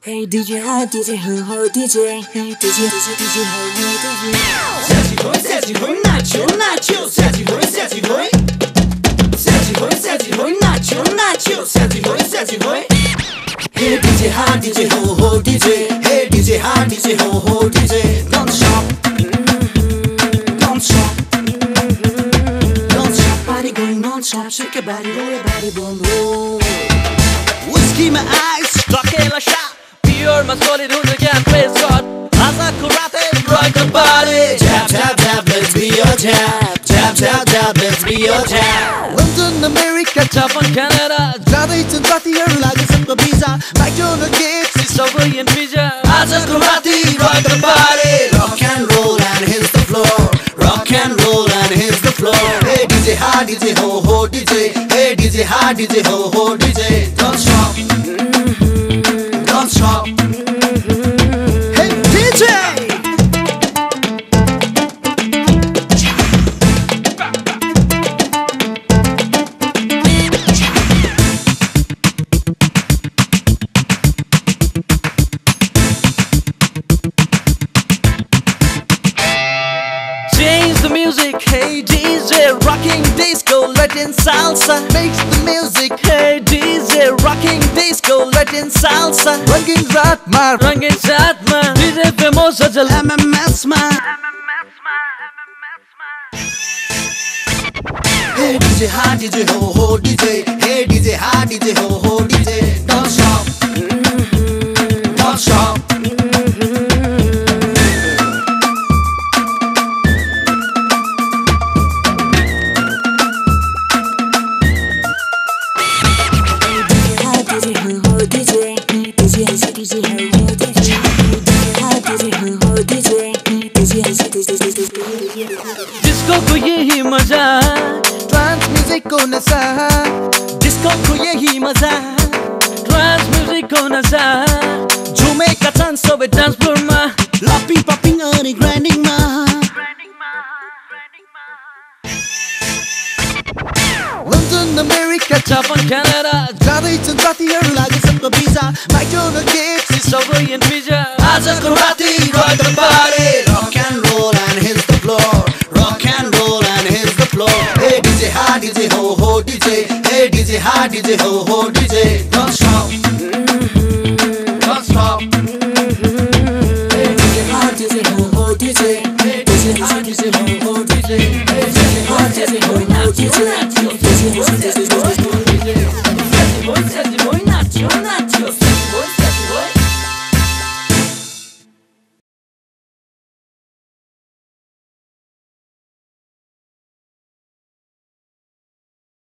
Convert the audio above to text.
Hey DJ hot DJ ho DJ Hey DJ ho DJ Sexy boy nacho Sexy boy Sexy boy nacho Sexy boy Hey DJ hot DJ ho DJ Hey DJ hot DJ ho DJ Don't stop Body going non-stop Shake your body roll your body boom boom Whiskey my eyes stuck in a shot Pure my solid who's again praise God As a karate rock the body Tap tap tap let's be your tap Tap tap tap let's be your tap London America Japan Canada Jada it's in here like it's up the visa McDonald's gifts is over in Fija As a karate rock the body Rock and roll and hits the floor Rock and roll and hits the floor Hey DJ hot DJ ho DJ Hey DJ hot DJ ho DJ Don't stop Don't stop Hey DJ Change the music, hey DJ, rocking disco, Latin salsa. Makes the music, hey DJ, rocking disco, Latin salsa. Rangin raat maar, DJ famous ajal MMS man. Hey DJ hot DJ ho DJ Hey DJ hot DJ ho DJ Don't stop Don't stop disco को यही मजा trance music को नशा disco को यही मजा trance music को नशा झूमे का चांस सब डांस फ्लोर में लॉपिंग पॉपिंग और ग्राइंडिंग में London America Japan Canada Jada it's in here like it's up the visa McDonald's gifts is over in Fija As a karate rock the body Rock and roll and hits the floor Rock and roll and hits the floor Hey DJ hot DJ ho DJ Hey DJ hot DJ ho DJ Don't stop Don't stop Hey DJ hot DJ ho DJ Hey DJ hot DJ ho DJ Hey DJ hot DJ ho DJ